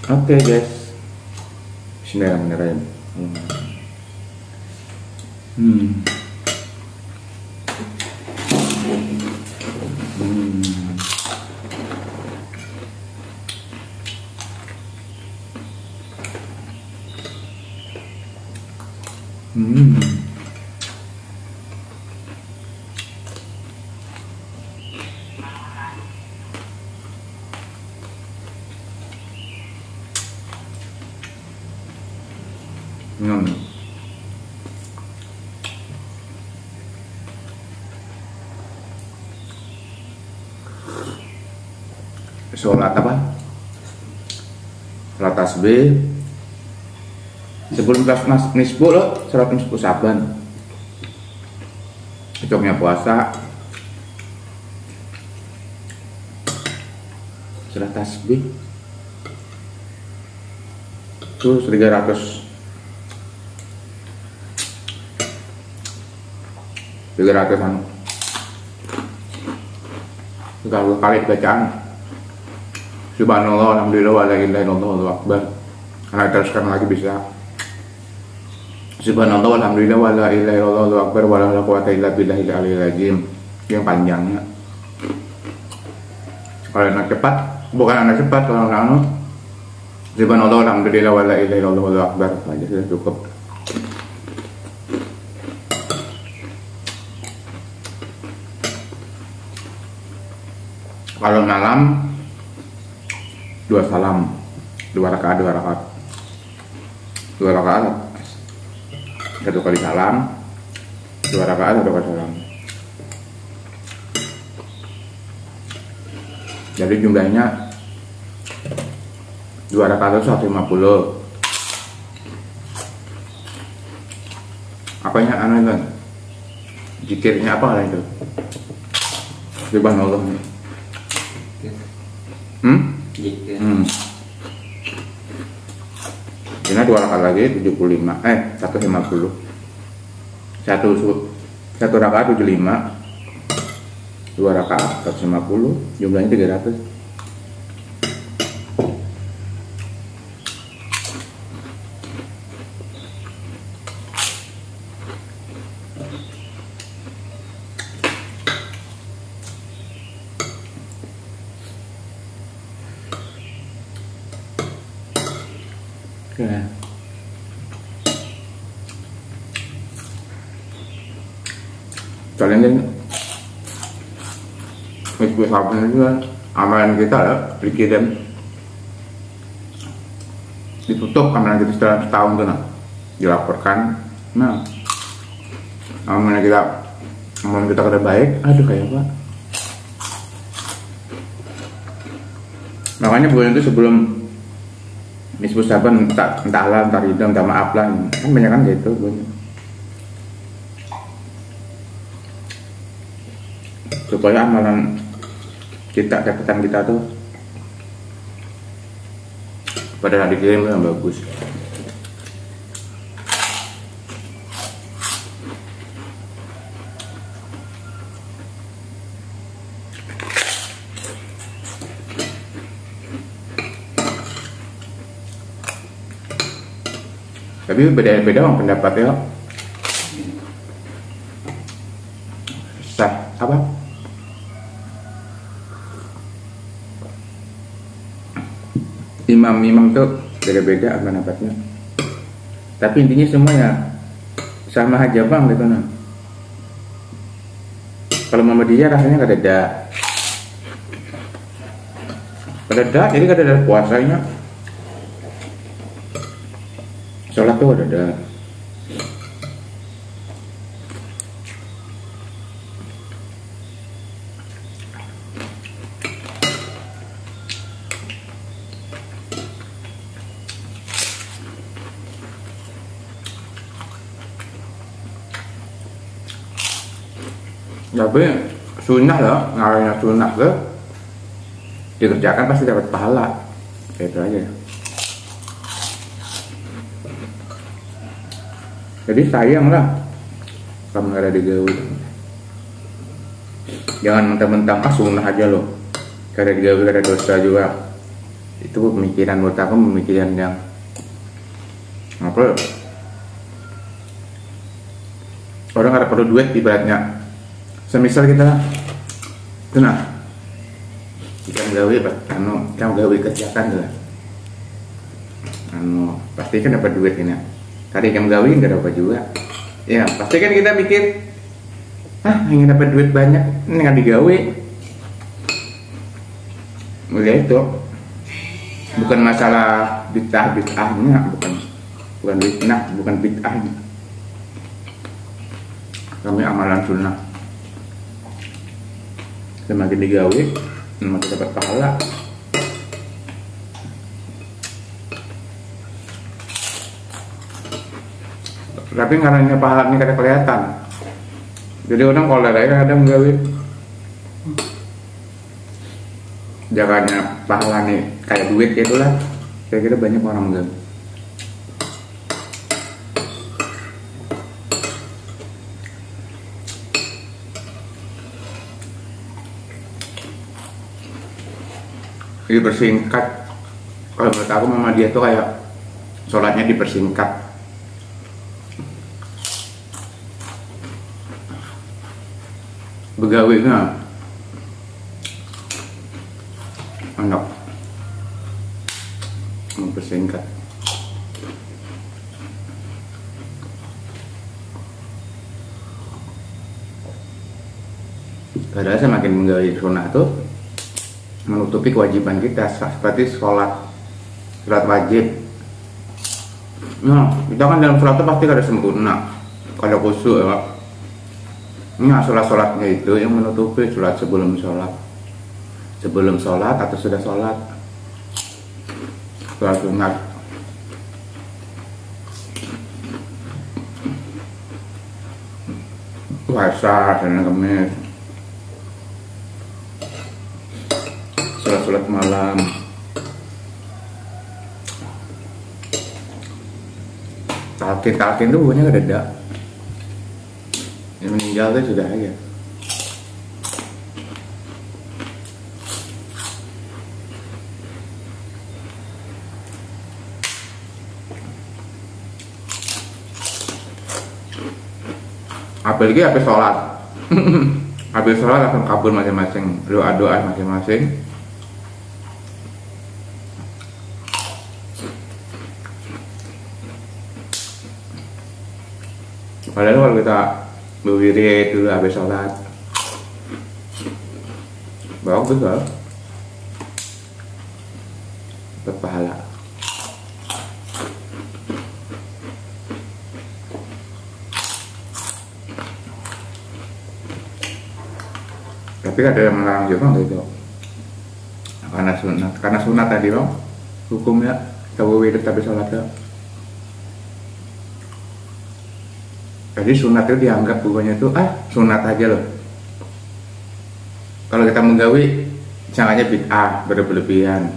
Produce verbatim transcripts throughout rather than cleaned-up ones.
Oke guys, Bismillahirrahmanirrahim. Hmm. Hmm. Hmm. Hmm. Sholat apa? Sholat tasbih sebelum kelas nas nisbu loh, sholat nisbu saban. Besoknya puasa. Sholat tasbih terus tiga ratus tiga ratus an tiga puluh kali bacaan subhanallah alhamdulillah wa la ilaha illallah wallahu akbar. Karena teruskan lagi bisa subhanallah alhamdulillah wa la ilaha illallah wallahu akbar wa la quwwata illa billahil aliyil azim, yang panjangnya. Kalau anak cepat, bukan anak cepat, kalau anak subhanallah alhamdulillah wa la ilaha illallah wallahu akbar aja sudah cukup. Kalau malam dua salam, dua rakaat, dua rakaat, dua rakaat, satu kali salam, dua rakaat, satu kali salam. Jadi jumlahnya dua rakaat itu seratus lima puluh. Apanya aneh kan? Zikirnya apa itu? Subhanallah. Hmm? Hmm. Ini dua rakaat lagi tujuh puluh lima, eh seratus lima puluh. Satu satu rakaat tujuh puluh lima. Dua rakaat seratus lima puluh, jumlahnya tiga ratus. Ya. Soalnya kan minggu sabun itu kan amalan kita ya dikirim ditutup amalan kita setelah setahun tuh nah dilaporkan. Nah amalan kita amalan kita kada baik, aduh kayak apa. Makanya bulan itu sebelum nisbu saban entah entah lah, entah ridho, entah maaf lah, kan banyak kan gitu banyak. Supaya amalan kita, catatan kita tuh pada hari dikirim yang bagus. Tapi beda-beda orang pendapatnya. Sah apa? Imam-imam tuh beda-beda pendapatnya. Tapi intinya semuanya sama aja bang gitu nah. Kalau Muhammadiyah rasanya kada ada, kada ada, jadi kada ada puasanya. Sholat tuh ada ada. Tapi sunnah loh, ngarangnya sunnah tuh dikerjakan pasti dapat pahala, kayak itu aja. Jadi sayang lah kamu ada di gawe. Jangan mentang-mentang ah sunnah aja loh, kada di gawe kada dosa juga. Itu pemikiran, menurut aku pemikiran yang apa, orang ada perlu duit ibaratnya. Semisal kita itu nah kita gawe anu kita gawe kerjakan lah anu pasti kan dapat duit ini. Tadi kamu gawe nggak dapat juga ya, pasti kan kita mikir ah ingin dapat duit banyak ini nggak digawe. Udah itu bukan masalah bid'ah bid'ahnya, bukan bukan bid'ah bukan bid'ahnya. Kami amalan sunnah, semakin digawe semakin dapat pahala. Tapi karena pahalanya kada kelihatan, jadi orang kalau ada kadang gawe jangannya pahala nih kayak duit gitu lah. Saya kira banyak orang menggawe. Dipersingkat, kalau menurut aku mama dia tuh kayak sholatnya dipersingkat. Begawinya enak, mempersingkat. Padahal semakin menggawi sunnah tuh menutupi kewajiban kita seperti sholat, sholat wajib. Nah, kita kan dalam sholat itu pasti ada sempurna, ada khusyuk ya. Nah, sholat-sholatnya itu yang menutupi sholat sebelum sholat, sebelum sholat atau sudah sholat, sholat sunat. Puasa, Senin Kemis, sholat-sholat malam. Talqin-talqin itu bukannya gak ada. Yang meninggal itu sudah aja. Apalagi habis sholat. Habis sholat langsung kabur masing-masing, doa-doa masing-masing. Padahal kalau kita berwirid dulu habis sholat bagus loh, berpahala. Tapi ada yang melarang juga gitu, karena sunat, karena sunat tadi bang hukumnya kita berwirid habis sholat ya. Jadi sunat itu dianggap bukannya itu ah sunat aja loh. Kalau kita menggawi jangannya bid'ah berlebihan.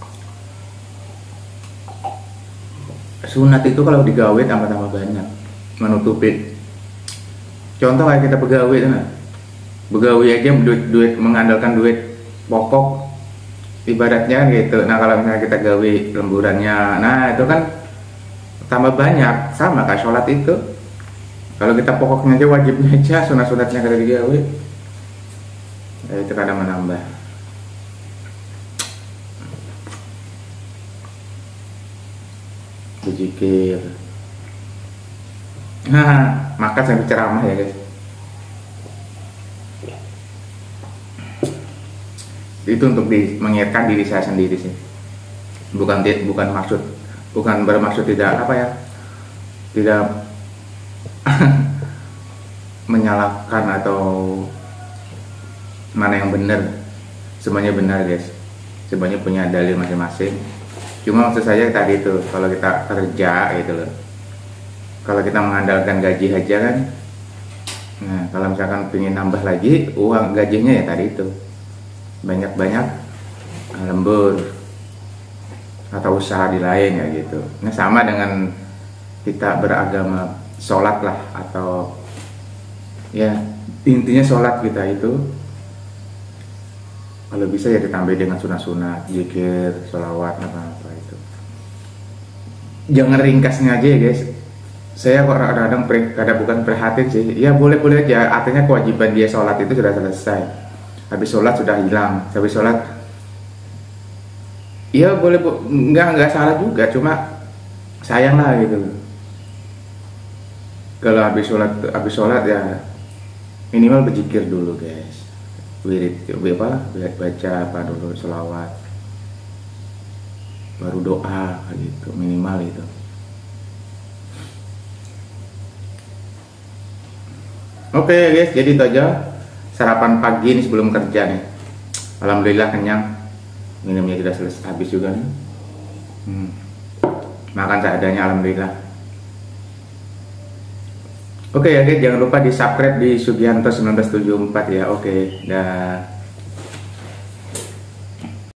Sunat itu kalau digawe tambah-tambah banyak, menutupi. Contoh kayak kita pegawai itu nah. Begawi aja duit, duit mengandalkan duit pokok ibaratnya kan gitu. Nah kalau misalnya kita gawe lemburannya, nah itu kan tambah banyak, sama kayak sholat itu. Kalau kita pokoknya aja wajibnya aja, sunat-sunatnya kada digawe, ya itu kadang menambah. Berzikir. Nah, maka sampai ceramah ya guys. Itu untuk di, mengingatkan diri saya sendiri sih. Bukan bukan maksud, bukan bermaksud tidak apa ya, tidak menyalahkan atau mana yang benar. Semuanya benar guys, semuanya punya dalil masing-masing. Cuma maksud saya tadi itu, kalau kita kerja gitu loh, kalau kita mengandalkan gaji aja kan, nah kalau misalkan pengen nambah lagi uang gajinya ya tadi itu banyak-banyak lembur atau usaha di lain ya gitu. Nah sama dengan kita beragama, sholat lah, atau ya intinya sholat kita itu Kalau bisa ya ditambah dengan sunat-sunat, zikir, sholawat, apa-apa itu. Jangan ringkasnya aja ya guys. Saya kok kadang-kadang pre, kadang bukan prihatin sih. Ya boleh-boleh aja. Artinya kewajiban dia sholat itu sudah selesai. Habis sholat sudah hilang. Habis sholat, ya boleh, nggak nggak salah juga. Cuma sayang lah gitu. Kalau habis sholat, habis sholat ya minimal berzikir dulu guys. Wirid, apa? Baca apa dulu, sholawat. Baru doa gitu, minimal itu. Oke guys, jadi itu aja sarapan pagi ini sebelum kerja nih. Alhamdulillah kenyang. Minumnya sudah selesai, habis juga nih. Hmm. Makan seadanya, alhamdulillah. Oke ya guys, jangan lupa di subscribe di Sugianto seribu sembilan ratus tujuh puluh empat ya. Oke, dah.